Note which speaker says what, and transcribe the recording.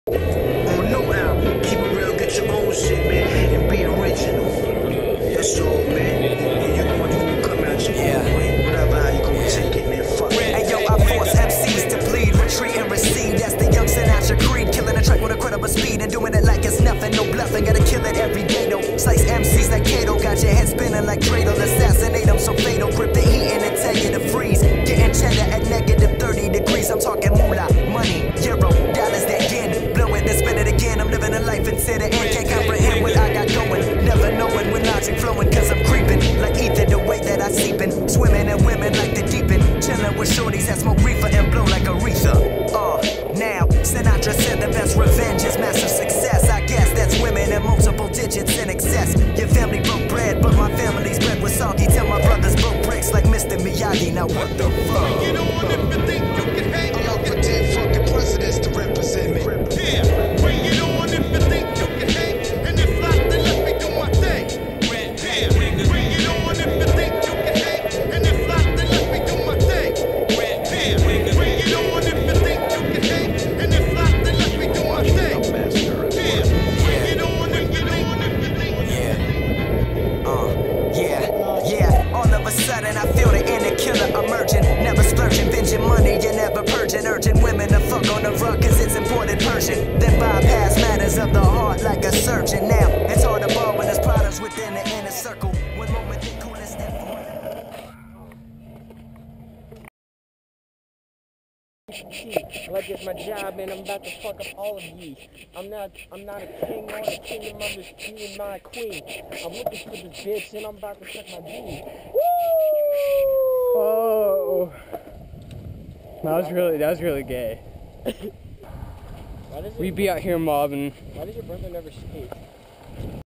Speaker 1: Oh no, Al, keep it real, get your own shit, man, and be original. That's all, man. And you gonna come out your own way, whatever how you gonna take it, man. Fuck it.
Speaker 2: Hey yo, I force MCs to bleed, retreat and recede. That's the young Sinatra creed, killing a track with incredible speed and doing it like it's nothing, no bluffing. Gotta kill it every day though. Slice MCs like Kato, got your head spinning like Dreidel. Assassinate them so fatal, grip the heat and then tell you to freeze. Getting cheddar at negative 30 degrees. I'm talking moolah, money, euro, dollars, that yen. Blow it, then spin it again. I'm living a life until the end. Can't comprehend what I got going. Never knowing when logic flowing, cause I'm creeping like ether, the way that I seepin'. Swimming in women like the deep end. Chillin' with shorties that smoke reefer and blow like Aretha. Now, Sinatra said the best revenge is massive success. I guess that's women in multiple digits in excess. Your family broke bread, but my family's bread was soggy. Tell my brothers broke bricks like Mr. Miyagi. Now what the fuck?
Speaker 3: You know, if you think you can hang,
Speaker 1: I'm out for 10 fucking presidents to represent me.
Speaker 3: yeah. Bring it on if you think you can hang, and if not, then let me do my thing. Yeah. Bring it on if you think you can hang, and if not, then let me do my thing. Yeah. Bring it on if you think you can hang, and if not, then let me do my thing. Yeah. Bring it on if you think.
Speaker 2: Yeah. All of a sudden I feel the inner killer emerging. Never splurging, binging money, you're never purging. Urging women to fuck on the rug cause it's imported Persian. Then bypass matters of the heart like a surgeon. Now, it's hard to ball when there's products within the inner circle. One moment the coolest
Speaker 4: like it's my job and I'm about to fuck up all of ye. I'm not a king or a kingdom, I'm just me and my queen. I'm looking for this bitch and I'm about to suck my D. Woo! Oh, that was really gay. We be out here mobbing. Why does your brother never skate?